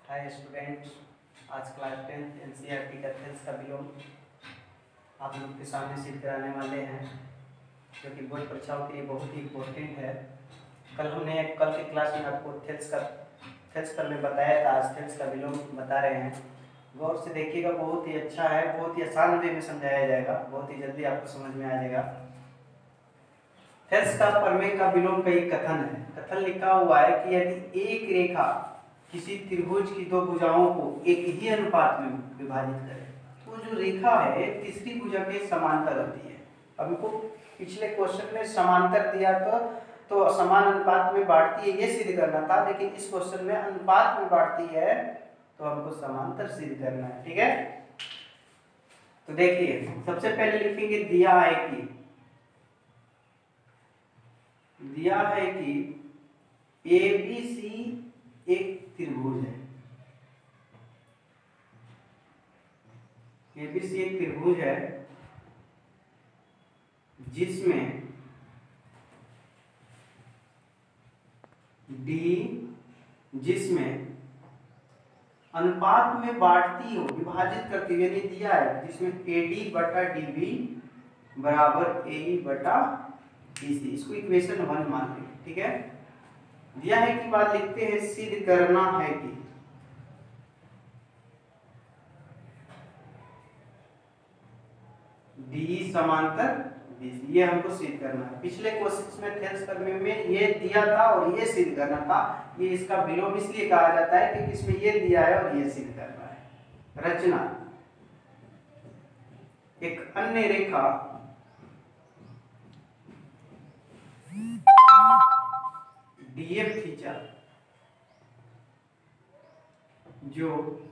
हाय students, आज class 10th NCERT का थेल्स का विलोम आप लोग के सामने सिद्ध कराने वाले हैं, जो कि बोर्ड परीक्षाओं के लिए बहुत ही इम्पोर्टेंट है। कल के क्लास में आपको थेल्स पर मैं बताया था, आज थेल्स का विलोम बता रहे हैं। गौर से देखिएगा, बहुत ही अच्छा है, बहुत ही आसान वे में समझाया जाएगा, बहुत ही जल्दी आपको समझ में आ जाएगा। थेल्स का प्रमेय का विलोम का एक कथन है। कथन लिखा हुआ है कि यदि एक रेखा किसी त्रिभुज की दो भुजाओं को एक ही अनुपात में विभाजित करे तो जो रेखा है तीसरी भुजा के समांतर होती है। अब हमको पिछले क्वेश्चन में समांतर दिया तो समान अनुपात में बांटती है, ये सिद्ध करना था, लेकिन इस क्वेश्चन में अनुपात में बांटती है तो हमको समांतर सिद्ध करना है। ठीक है, तो देखिए सबसे पहले लिखेंगे दिया है कि ABC एक त्रिभुज है। ABC एक त्रिभुज है जिसमें अनुपात में बांटती हो, विभाजित करती हो, यानी दिया है जिसमें AD बटा DB बराबर AE बटा BC। इसको इक्वेशन 1 मान लें। ठीक है, दिया है कि बात लिखते हैं, सिद्ध करना है कि D समांतर BC, ये हमको सिद्ध करना है। पिछले क्वेश्चन में थेल्स प्रमेय में ये दिया था और ये सिद्ध करना था। ये इसका विलोम इसलिए कहा जाता है कि इसमें ये दिया है और ये सिद्ध करना है। रचना, एक अन्य रेखा DF खींचा जो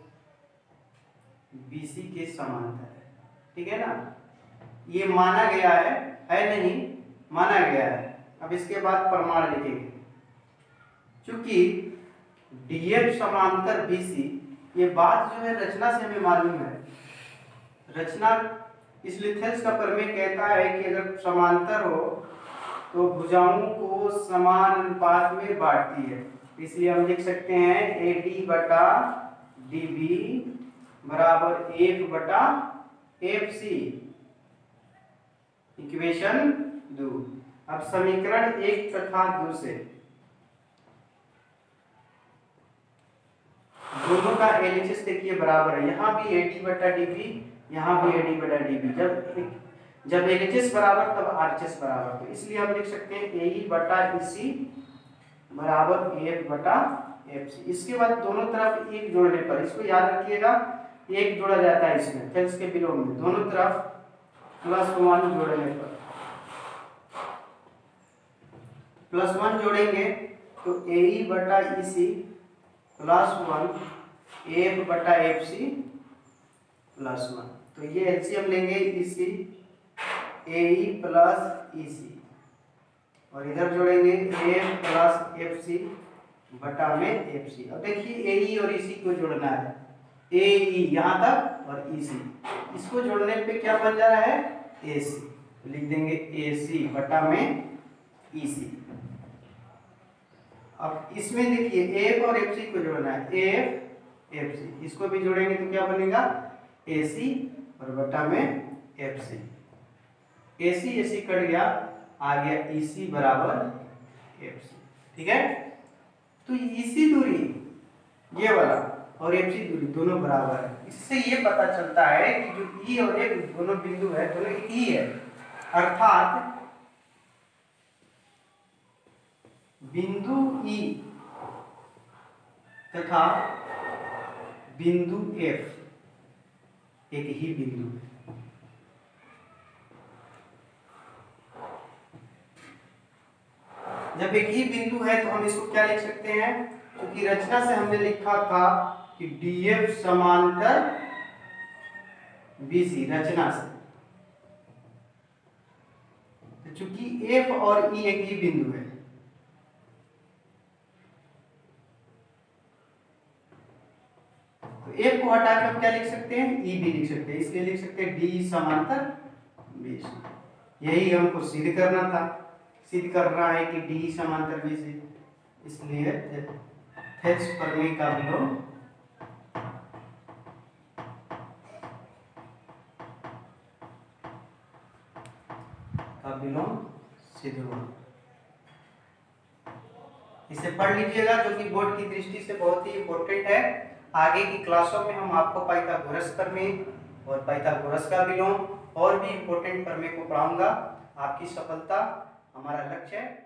BC के समांतर है। ठीक है ना, ये माना गया है नहीं, माना गया है। अब इसके बाद प्रमाण लिखेंगे। चूंकि DF समांतर BC, ये बात जो है रचना से हमें मालूम है। रचना, इसलिए थेल्स का प्रमेय कहता है कि अगर समांतर हो तो भुजाओं को समान अनुपात में बांटती है। इसलिए हम लिख सकते हैं AD बटा DB बराबर F बटा FC, इक्वेशन 2। अब समीकरण 1 तथा 2 से दोनों का LHS देखिए बराबर है। यहाँ भी AD बटा DB, यहाँ भी AD बटा DB। जब LHS बराबर तब RHS बराबर, तो इसलिए हम लिख सकते हैं AE बटा EC बराबर AF बटा FC। इसके बाद दोनों तरफ एक जोड़ने पर, इसको याद रखिएगा, एक जोड़ा जाता है इसमें थेल्स के विलोम में, दोनों तरफ +1 जोड़ने पर, +1 जोड़ेंगे तो AE बटा EC +1 AF बटा FC +1। तो ये एलसीएम लेंगे EC AE प्लस EC और इधर जोड़ेंगे AF प्लस FC बटा में FC। अब देखिए AE और EC को जोड़ना है, AE यहाँ तक और EC, इसको जोड़ने पे क्या बन जा रहा है, AC। तो लिख देंगे AC बटा में EC। अब इसमें देखिए AF और FC को जोड़ना है, AF FC, इसको भी जोड़ेंगे तो क्या बनेगा, AC और बटा में FC। AC कट गया, आ गया EC बराबर FC। ठीक है, तो EC दूरी ये वाला और FC दूरी दोनों बराबर है। इससे ये पता चलता है कि जो E और F दोनों बिंदु है, दोनों एक ही है, अर्थात बिंदु E तथा बिंदु F एक ही बिंदु है। जब एक ही बिंदु है तो हम इसको क्या लिख सकते हैं, क्योंकि रचना से हमने लिखा था कि DF समांतर BC, रचना से, तो चूंकि F और E एक ही बिंदु है, तो F को हटा के हम क्या लिख सकते हैं, E भी लिख सकते हैं। इसलिए लिख सकते हैं D समांतर BC। यही हमको सिद्ध करना था, सिद्ध करना है कि D समांतर BC, इसलिए थेल्स प्रमेय का विलोम तथा विलोम सिद्ध। इसे पढ़ लीजिएगा, जो कि बोर्ड की दृष्टि से बहुत ही इम्पोर्टेंट है। आगे की क्लासों में हम आपको पाइथागोरस प्रमेय और पाइथागोरस का विलोम और भी इम्पोर्टेंट प्रमेय को पढ़ाऊंगा। आपकी सफलता हमारा लक्ष्य है।